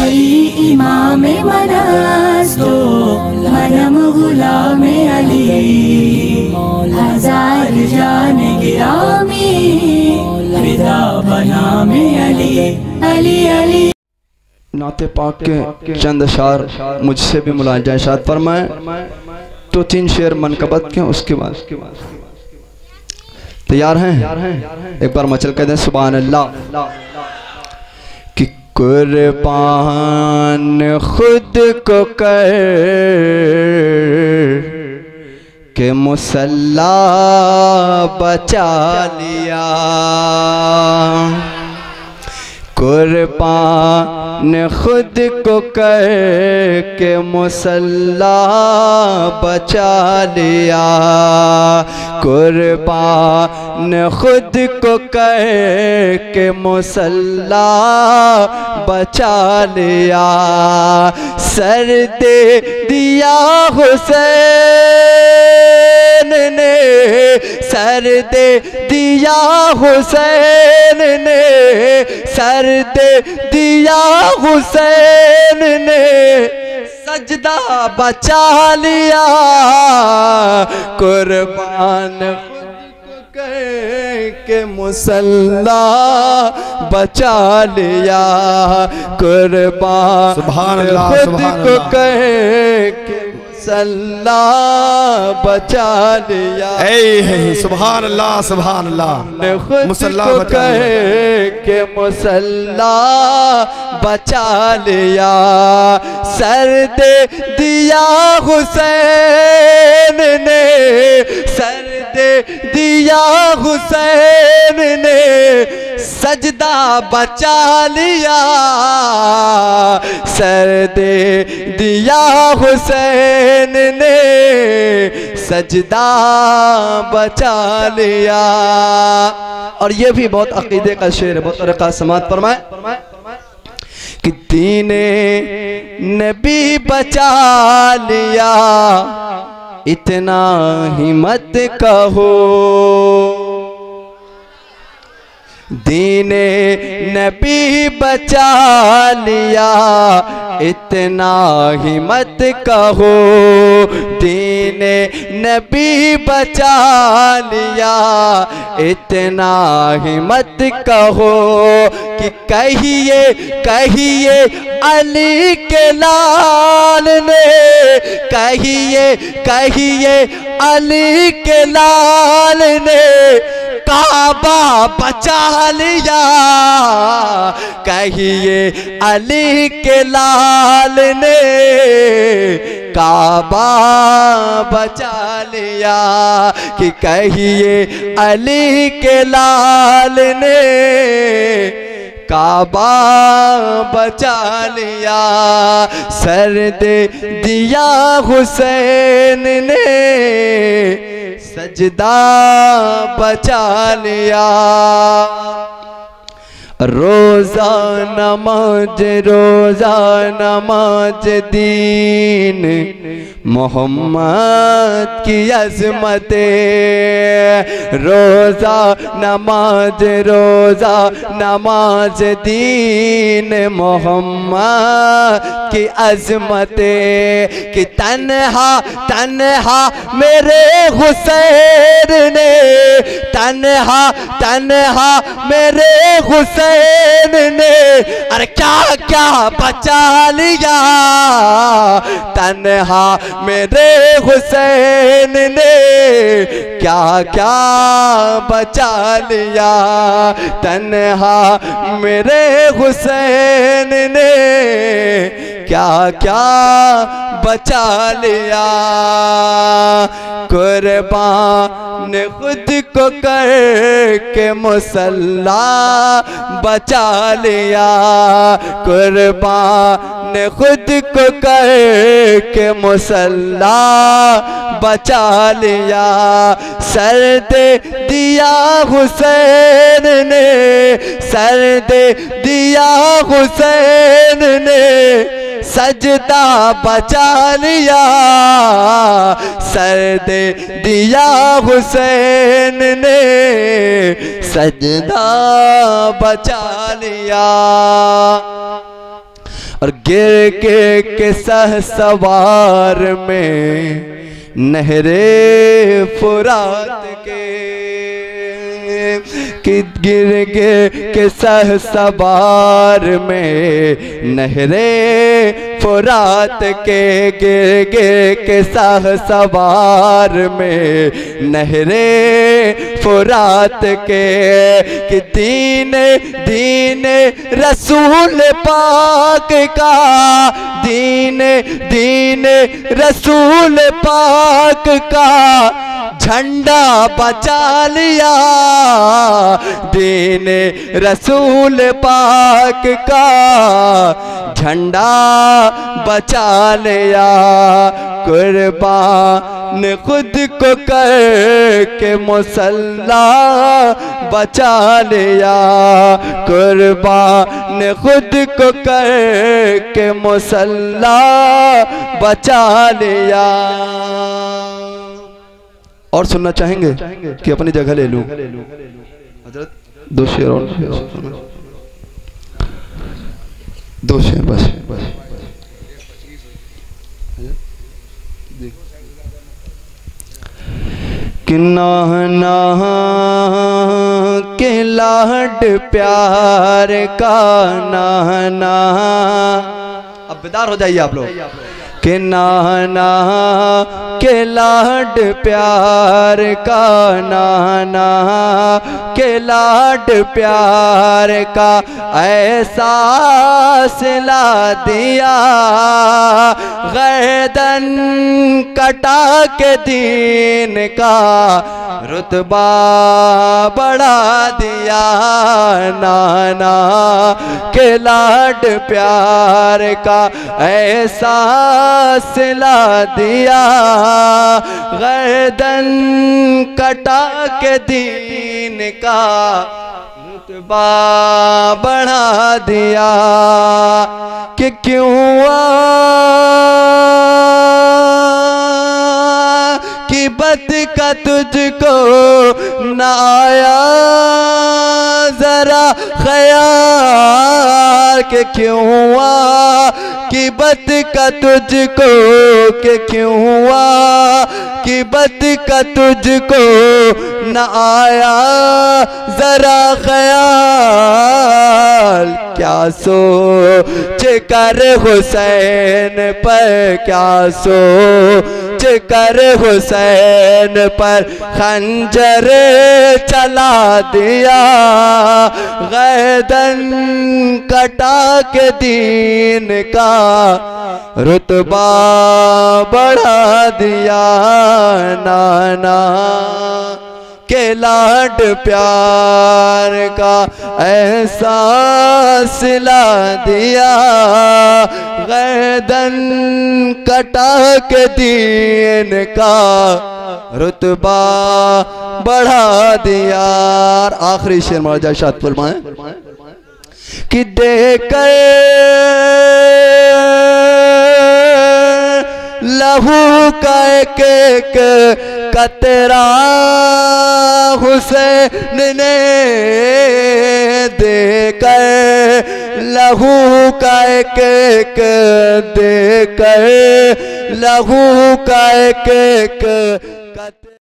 अली इमाम मनास्तो मनम गुलाम अली हजार जान गिरामी फिदा बनाम अली अली अली। नाते पाक के चंद अशार मुझसे भी मुलाजा इरशाद फरमाए तो 3 शेर मनकबत के, उसके बाद तैयार हैं? एक बार मचल कर दें सुभान अल्लाह। कि कुर्बान खुद को कर के मुसल्ला बचा लिया, कुर्बान खुद को कर के मुसल्ला बचा लिया, कुर्बान खुद को कर के मुसल्ला बचा लिया। सर दे दिया हुसैन ने, सर दे दिया हुसैन ने, सर दे दिया हुसैन ने, सजदा बचा लिया, कुर्बान के मुसल्ला बचा लिया, कुर्बान खुद को कह के मुसल्ला बचा लिया। सुभान अल्लाह सुभान अल्लाह। मुसल्ला को कह के मुसल्ला बचा लिया, सर दे दिया हुसैन ने, सर दे दिया हुसैन ने, सजदा बचा लिया, सर दे दिया हुसैन ने, सजदा बचा लिया। और ये भी बहुत अकीदे का शेर है, बहुत तरीका समात फरमाए कि दीने नबी बचा लिया, इतना ही मत कहो, दीने नबी बचा लिया, इतना ही मत कहो, दीने नबी बचा लिया, इतना ही मत कहो, कि कहिए कहिए अली के लाल ने, कहिए कहिए अली के लाल ने, काबा बचा लिया, कहिए अली के लाल ने, काबा बचा लिया, कि कहिए अली के लाल ने, काबा बचा लिया, सर दे दिया हुसैन ने, सजदा बचा लिया। रोज़ा नमाज रोज़ा नमाज दीन मोहम्मद की अज़मते, रोज़ा नमाज रोज़ा नमाज दीन मोहम्मद की अज़मते, कि तन्हा तन्हा मेरे हुसैन ने, तन्हा तन्हा मेरे हुसैन ने, अरे क्या क्या बचा लिया, तन्हा मेरे हुसैन ने, क्या क्या बचा लिया, तन्हा मेरे हुसैन ने, क्या क्या बचा लिया, कुर्बान खुद को कर के मुसल्ला बचा लिया, कुर्बान खुद को कर के मुसल्ला बचा लिया, सर दे दिया हुसैन ने, सर दे दिया हुसैन ने, सजदा बचा लिया, सर दे दिया हुसैन ने, सजदा बचा लिया। और गिर के सह सवार में नहरे फुरात के, कि गिर के सह सवार में नहरे फुरात के, गिर के सह सवार में नहरे फुरात के, कि दीन रसूल पाक का, दीन रसूल पाक का झंडा बचा लिया, दीन रसूल पाक का झंडा बचा लिया। कुर्बान खुद को करके मुसल्ला बचा लिया, कुर्बान खुद को करके मुसल्ला बचा लिया। और सुनना चाहेंगे कि अपनी जगह ले लूं? हजरत दो शेर और दो शेर बस। कि नाह के लाड प्यार का, नाह अब बेदार हो जाइए आप लोग, कि नाना के लाड प्यार का, नाना के लाड प्यार का ऐसा सिला दिया, गर्दन कटा के दीन का रुतबा बढ़ा दिया। नाना के लाड प्यार का ऐसा सिला दिया, गर्दन कटा के दीन का रुतबा बढ़ा दिया। कि क्यों कि बद का तुझको न आया जरा ख्याल, के क्यों हुआ कि बद का तुझको, के क्यों हुआ कि बद का तुझको न आया जरा ख्याल। क्या सोच कर हुसैन पर, क्या सोच कर हुसैन पर खंजर चला दिया, गर्दन कटा के दीन का रुतबा बढ़ा दिया। नाना के लाड प्यार का ऐसा सिला दिया, गर्दन कटा के दीन का रुतबा बढ़ा दिया। आखिरी शेर मौजा शाद फरमाएं कि देकर लहू का एक कतरा हुसैन ने देकर लहू का एक देकर लहू का एक